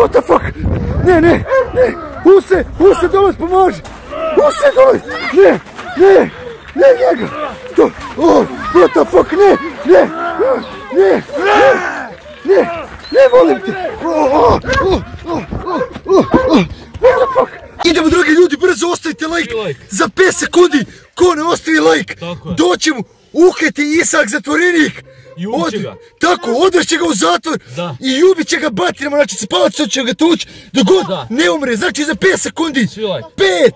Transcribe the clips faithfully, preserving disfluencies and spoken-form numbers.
What the fuck? Ne, ne, ne. Use, Use, dolaz, pomoži. Use, dolaz. Ne, ne, ne, njega. To, oh, what the fuck, ne, ne, ne, ne, ne, ne, volim te. Oh, oh, oh, oh, oh, oh, what the fuck? Idemo, dragi ljudi, brzo ostavite like. Za pet sekundi, ko ne ostavi like, doći mu, uheti Isak zatvorenik. I ubit će ga. Tako, odvešće ga u zatvor i ubit će ga batinama, znači spavac će ga tući dok god ne umre, znači za pet sekundi. pet,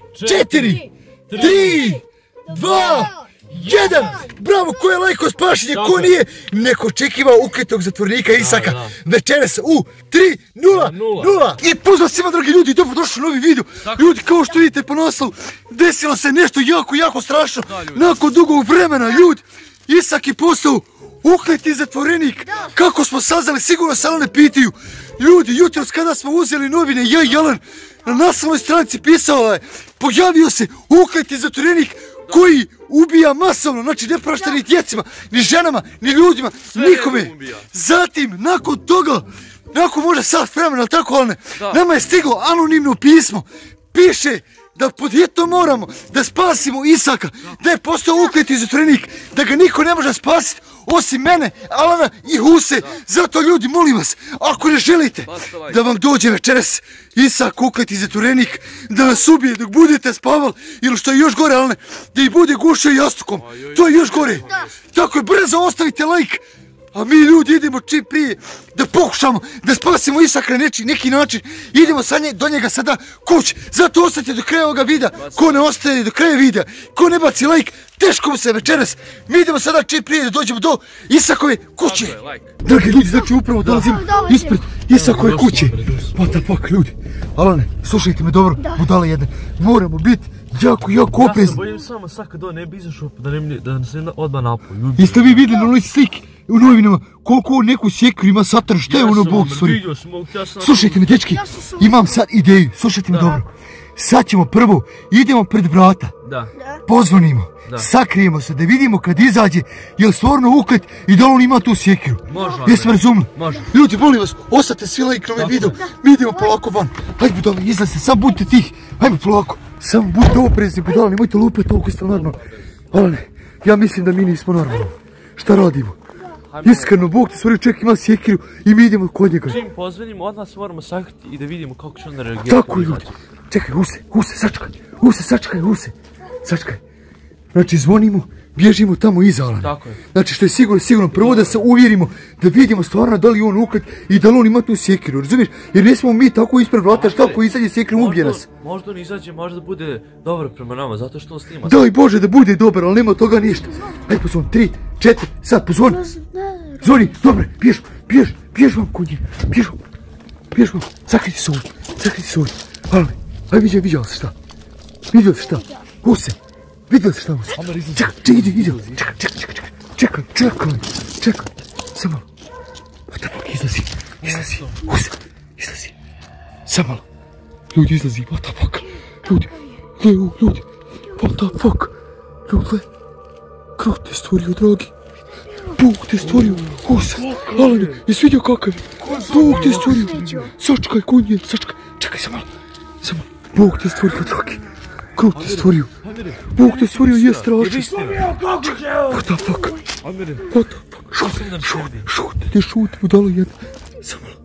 četiri, tri, dva, jedan. Bravo, ko je lajko spašenje, ko nije, neko očekiva ukletog zatvornika Isaka večeras u tri nula nula. I pozdrav svima, dragi ljudi, dobrodošli u novi video. Ljudi, kao što vidite po naslovu, desilo se nešto jako, jako strašno. Nakon dugog vremena, ljudi, Isak je postao ukleti zatvorenik. Kako smo saznali, sigurno se ne pitaju. Ljudi, jutros kada smo uzeli novine, ja i Jalan, na naslovnoj stranici pisao je, pojavio se ukleti zatvorenik koji ubija masovno, znači ne prašta ni djecima, ni ženama, ni ljudima, nikome. Zatim, nakon toga, nakon možda sat vremena, ali tako, ali ne, nama je stiglo anonimno pismo. Piše da pod hitno moramo da spasimo Isaka, da je postao ukleti zatvorenik, da ga niko ne može spasiti osim mene, Alana i Huse. Zato ljudi, molim vas, ako ne želite da vam dođe večeras Isak ukleti zatvorenik, da vas ubije dok budete spavali, ili što je još gore, Alane, da ih bude gušio jastukom, to je još gore. Tako je, brzo ostavite like. A mi ljudi idemo čim prije da pokušamo da spasimo Isaka na neki način. Idemo do njega sada kući. Zato ostajte do kraja ovoga videa. Ko ne ostaje do kraja videa, ko ne baci like, teško mu se večeras. Mi idemo sada čim prije da dođemo do Isakove kuće. Dragi ljudi, znači upravo dolazim ispred Isakove kuće. What the fuck, ljudi. Alane, slušajte me dobro, budale jedne. Moramo biti jako, jako oprezni. Ja se bojim samo sad kad on ne bi izašao da se odmah napao. Jeste vi vidjeli na onoj sliki u novinama koliko neku sjekiru ima Satan, šta je ono Bog stvorio? Slušajte me, dečki, imam sad ideju, slušajte me dobro. Sad ćemo prvo, idemo pred vrata, pozvonimo, sakrijemo se da vidimo kad izađe je li stvarno uklet i da on ima tu sjekiru. Jesmo razumili? Ljudi, molim vas, ostate svi like na ovaj video, mi idemo polako van. Hajde budali, izlazite, samo budite tih, hajde polako. Samo budite oprezni, budali, nemojte lupati toliko ste normalno. Ali ne, ja mislim da mi nismo normalni. Šta radimo? Iskreno, Bog te stvorio, čovjek ima sjekiru i mi idemo kod njega. Čim pozvenimo, odmah se moramo sakriti i da vidimo kako će on reagirati. Tako je, ljudi. Čekaj, Huse, Huse, sačekaj. Huse, sačekaj, Huse. Sačekaj. Znači, zvonimo, bježimo tamo iza Alana. Tako je. Znači, što je sigurno, sigurno, prvo da se uvjerimo, da vidimo stvarno da li on uklet i da li on ima tu sjekiru, razumiješ? Jer ne smo mi tako ispred vrata, šta ako izađe sjekirom, ubije nas. Možda on izađe, možda bude dobar prema nama, zato što on snima. Daj Bože da bude dobar, ali nema toga ništa. Hajde pozvoni, tri, četiri, sad pozvoni. Zvoni, dobre, bjež, bjež, bjež vam kod nje, bjež vam, bjež vam, sakriti se ovdje, sakriti se ovdje. Alane, hajde vidio, vidio se šta, vidio se šta, Huse, vidio se šta Huse. Čekaj, čekaj, ide, ide, čekaj, čekaj, čekaj, čekaj, čekaj, čekaj, samo malo. What the fuck, izlazi, izlazi, Huse, izlazi, samo malo. Ljudi, izlazi, what the fuck, ljudi, ljudi, ljudi, what the fuck, ljudi, kako te stvorio, dragi. Bog te stvorio, Huse, Alane, jesi vidio kakav je? Bog te stvorio, sačekaj konje, sačekaj, čekaj samo malo, samo malo, Bog te stvorio, dragi, kako te stvorio, Bog te stvorio, je strašno. What the fuck, what the fuck, šut, šut, šut, ne šut, budalo jedna, samo malo,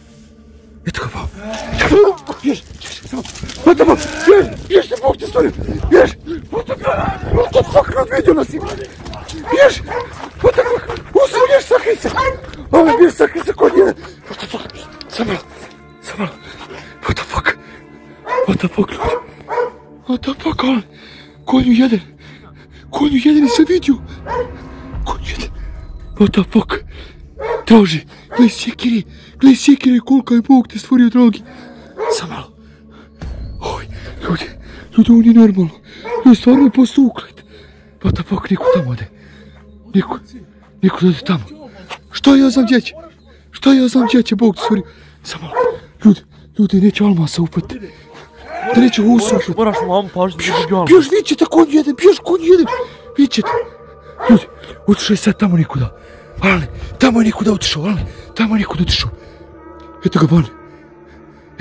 eto ga vam, bjež, samo, what the fuck, bjež, bjež te Bog te stvorio, bjež, what the fuck, what the fuck, kad vidio nas ima, bjež, what the fuck, Huse, bjež, sakrij se, Alane, bjež, sakrij se kod njene, what the fuck, samo malo, samo malo, what the fuck, what the fuck, ljudi, what the fuck, Alane, konju jedan, konju jedan nisam vidio, konju jedan, what the fuck, traži, gledaj sjekire, gledaj sjekire kolika je Bog te stvorio, dragi, samo malo, oj, ljudi, ljudi, on je normalno, ljudi, stvarno je postao uklet, what the fuck, niko tamo ode, niko, niko da ode tamo, šta ja znam djeće, šta ja znam djeće, Bog te stvorio, samo malo, ljudi, ljudi, neće Almasa upati, da neće Husa upati, moraš mamu pažiti da bi Almas. Bjež, vi ćete konju jedan, bjež konju jedan, vi ćete, ljudi, otišao je sad tamo nikuda, Alane, tamo je nikuda otišao, Alane, tamo je nikuda otišao, eto ga van,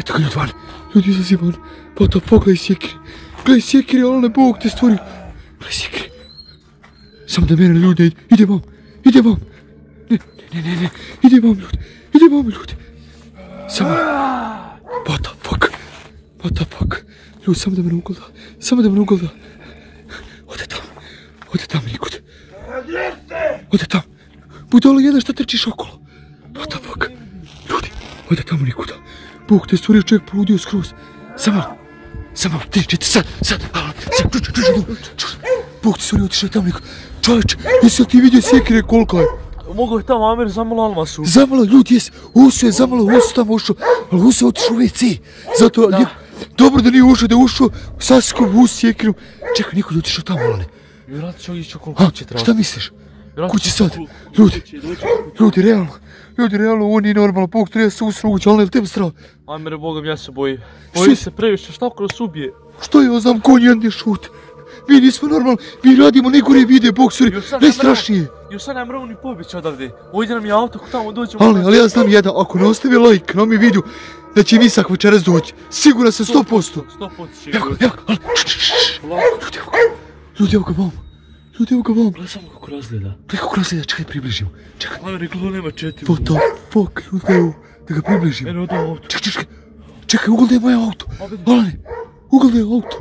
Eto ga ljudi van. Ljudi izlazi van. What the fuck, gledaj sjekiri. Gledaj sjekiri, ali ne Bog te stvorio. Gledaj sjekiri. Samo da mene ljudi ne ide. Ide vam. Ide vam. Ne, ne, ne, ne. Ide vam ljudi. Ide vam ljudi. Samo. What the fuck. What the fuck. Ljudi, samo da me ne ugleda. Samo da me ne ugleda. Ode tam. Ode tam nikud. Ode tam. Budalo jedan šta trčiš okolo. What the fuck. Ljudi, ode tamo nikuda. Bog te stvorio, čovjek poludio skroz. Samo, samo, tri, četiri, sad, sad, sad, čuč, čuč, čuč. Bog te stvorio, otišao tamo nikuda. Čovječe, jesi li ti vidio sjekire kolika je? Mogu je tamo Amir zamalo Almasu. Zamalo, ljudi, jes. Usu je zamalo, Usu tamo ušao. Ali Usu je otišao u ve ce. Zato, da. Dobro da nije ušao, da je ušao saskom Usu sjekirom. Čekaj, niko je otišao tamo, ali. Vjerojatno će ići oko kuće treba. Šta misliš? Kući sad, ljudi, ljudi, realno, ljudi, realno, ovo nije normalno, Bog treba se usra ući, ali ne li tebi strah? Amire, Bogom, ja se bojim. Bojim se previše, šta ako nas ubije? Što je, znam, konj jedan je šut. Mi nismo normalni, mi radimo najgore videe, Bog suri, najstrašnije. Još sad nam ravni pobjeći odavde, ovdje nam je auto, ako tamo dođemo... Ali, ali ja znam jedan, ako ne ostavi like na ovom videu, da će Misak večeras doći, siguran sam sto posto. sto posto će evo, evo, ali, ljudi, evo ga vam. Ljudi, evo ga vam. Gledaj samo kako razgleda. Gledaj kako razgleda, čekaj približimo. Čekaj. Amire, gledaj, nema četiri. What the fuck, ljudi, evo, da ga približimo. Eno, ode u auto. Čekaj, čekaj, čekaj, ugledaj moje auto. Alane, ugledaj auto.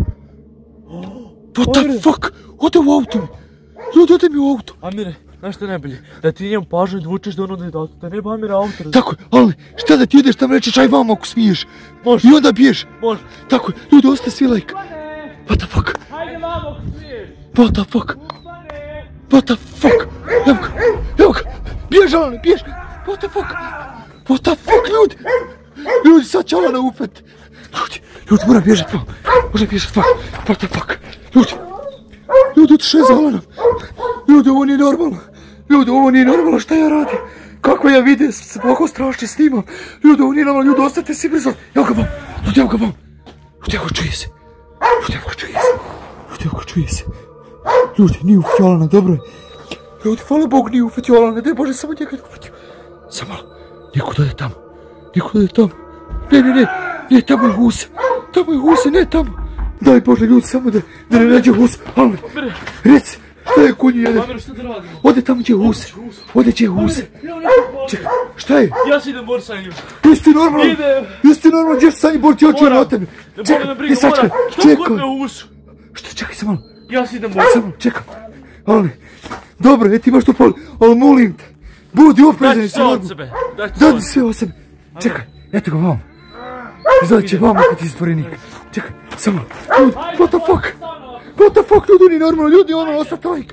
What the fuck, ode u auto mi. Ljudi, ode mi u auto. Amire, znaš što je najbolje? Da ti njemu pažnju i dvučeš da ono da je auto, da ne ba Amire auto. Tako je, Alane, šta da ti ideš tamo rečeš aj vama ako smiješ. Može. I onda biješ. Može. Tako je, ljudi, ostaje svi like. What the fuck. Hajde vamo ako smiješ. What the fuck. What the fuck? Evo ga, evo ga, bjež Alane, bjež. What the fuck? What the fuck, ljudi? Ljudi, sad će Alana upet. Ljudi, ljudi, mora bježat vam. Mora bježat vam. What the fuck? Ljudi, ljudi, otišao je za Alanom. Ljudi, ovo nije normalno. Ljudi, ovo nije normalno, šta ja radim? Kako ja vidim, ovako strašno snimam. Ljudi, ovo nije normalno, ljudi, ostajte svi brzo. Evo ga vam, ljudi, evo ga vam. Ljudi, evo ga čuje se. Ljudi, evo ga čuje se. Ljudi, evo ga čuje se. Ljudi, nije ufatio Alana, dobro je. Ljudi, hvala Bog, nije ufatio Alana, daj Bože, samo njega je ufatio. Samo malo, niko da je tamo, niko da je tamo. Ne, ne, ne, ne, tamo je Husa, tamo je Husa, ne tamo. Daj Bože, ljudi, samo da, da ne nađe Husa. Alane, reci, šta je konji jedan? Amire, šta da radimo? Ode tamo gdje je Husa, ode gdje je Husa. Čekaj, šta je? Ja si idem bor sa njim. Jesi ti normalno? Idem. Jesi ti normalno, gdje si sa njim bor, ti očujem na tebe. Čekaj, ne sačekaj, Što čekaj. kod me u Husu? Šta, čekaj se malo. Ja si idem bor. Samo, čekam. Ali, dobro, e ti imaš to pol, ali molim te, budi oprezan. Daj ti sve od sebe. Daj ti Daj ti sve od sebe. Čekaj, eto ga vam. Izgleda će vam opet izstvorenik. Čekaj, samo, ljudi, what the fuck? What the fuck, ljudi, nije normalno, ljudi, ono, ostati like.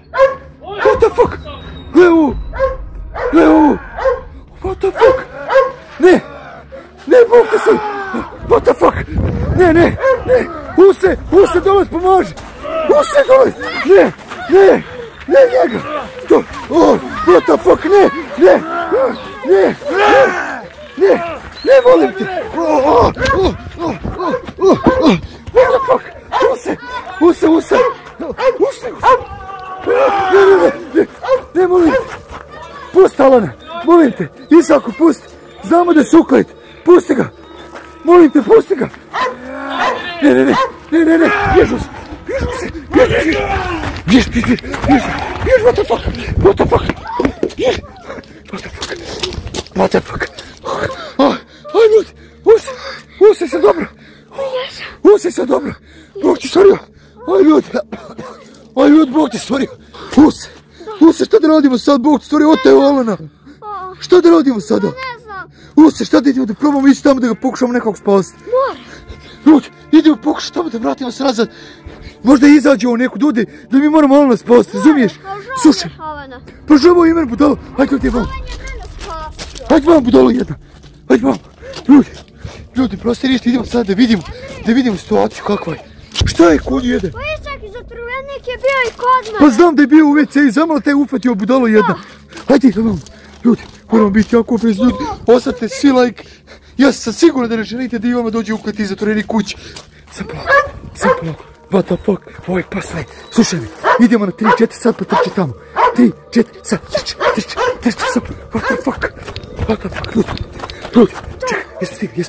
What the fuck? Gle ovo. Gle ovo. What the fuck? Ne. Ne, Bog te sam. What the fuck? Ne, ne, ne. Use, Use, dolaz, pomaži. Use, dolaz. Ne, ne, ne, njega. To, oh, what the fuck, ne, ne, ne, ne, ne, ne, volim te. Oh, oh, oh, oh, oh, oh, oh, what the fuck? Use, Use, Use, Use, Use. Ne, ne, ne, ne, ne, molim te. Pusti Alana, molim te. Isaku, pusti. Znamo da je suklajt. Pusti ga. Molim te, pusti ga. Ne, ne, ne, ne, ne, ne, bježu se. Bježu se, bježu, bježu. Bjež, bjež, bjež, bjež, bjež, what the fuck, what the fuck. Bjež, what the fuck, what the fuck. Aj, ljudi, Use, Use se dobro. Use se dobro. Bog ti stvorio. Aj, ljudi. Aj, ljudi, Bog ti stvorio. Use, Use, šta da radimo sad? Bog ti stvorio, otaje Alana. Šta da radimo sada? Ne znam. Use, šta da idemo da probamo ići tamo da ga pokušamo nekako spasiti? Mora. Ljudi, idemo pokušati tamo da vratimo se nazad. Možda izađe ovo neku ljudi, da mi moramo Alana spasiti, razumiješ? Slušaj, pa žemo imen budalo, hajde ovdje vam. Hajde vam budalo jedna, hajde vam. Ljudi, ljudi, prosto ništa, idemo sad da vidimo, da vidimo situaciju kakva je. Šta je konj jede? Pa Isak, zatvorenik je bio i kod mene. Pa znam da je bio u ve ce i zamalo te ufatio budalo jedna. Hajde, idemo. Ljudi, moramo biti jako oprezni, ljudi, ostavite svi like. Ja sam siguran da ne želite da Ivama dođe uklati zatvoreni kući. Sam polako, sam polako. What the fuck, ovaj pas ne. Slušaj mi, idemo na tri četiri sad pa trči tamo. tri četiri sad, trči, trči, trči sad. What the fuck, what the fuck, ljudi, ljudi, čekaj, jesmo stigli, jesmo.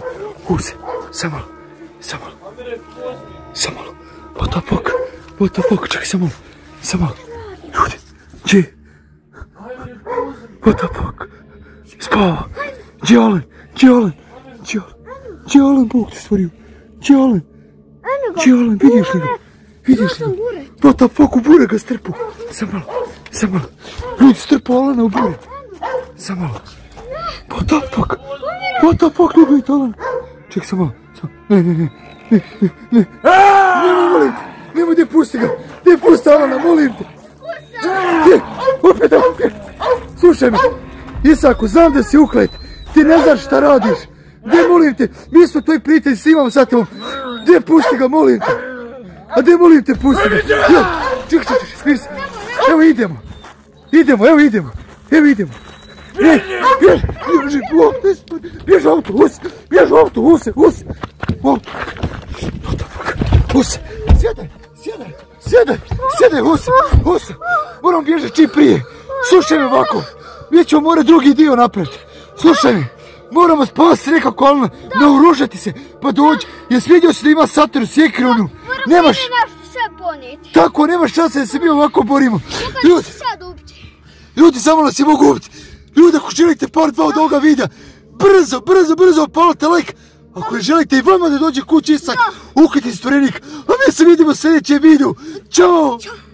Use, samo malo, samo malo, samo malo. What the fuck, what the fuck, čekaj samo malo, samo malo. Ljudi, gdje? What the fuck? Spava. Gdje Alen? Gdje Alen? Gdje Alen? Gdje Alen, Bog te stvorio? Gdje Alen? Gdje Alen, vidiš li ga? Vidiš li ga? What the fuck, u bure ga strpu. Sam malo, sam malo. Ljudi, strpu Alena u bure. Sam malo. What the fuck? What the fuck, ne gledajte Alena. Čekaj, sam malo. Ne, ne, ne, ne, ne, ne. Nemoj, molim te. Nemoj, gdje pusti ga. Gdje pusti Alena, molim te. Gdje? Opet, opet. Slušaj me. Isaku, znam da si uklet. Ti ne znaš šta radiš. Gdje, molim te, mi smo tvoji prijatelji, snimamo sa tebom. Gdje, pusti ga, molim te. A gdje, molim te, pusti ga. Čekaj, čekaj, čekaj, smiri se. Evo idemo. Idemo, evo idemo. Evo idemo. Bjež, bjež, bježi, bjež auto, us, bjež auto, use, use. Auto. What the fuck? Use, sjedaj, sjedaj, sjedaj, sjedaj, use, use. Moram bježati čim prije. Slušaj me ovako. Mi ćemo morati drugi dio napraviti. Slušaj mi, moramo spasti nekako, ali naoružati se, pa dođi. Jesi vidio si da ima Sator sjekronu? Nemaš... sve ponijeti. Tako, nemaš šanse da se mi ovako borimo. Ljudi, ljudi, samo nas je mogu ubiti. Ljudi, ako želite part dva od ovoga videa, brzo, brzo, brzo opalite like. Ako želite i vama da dođe kući Isak, ukriti stvorenik. A mi se vidimo u sljedećem videu. Ćao!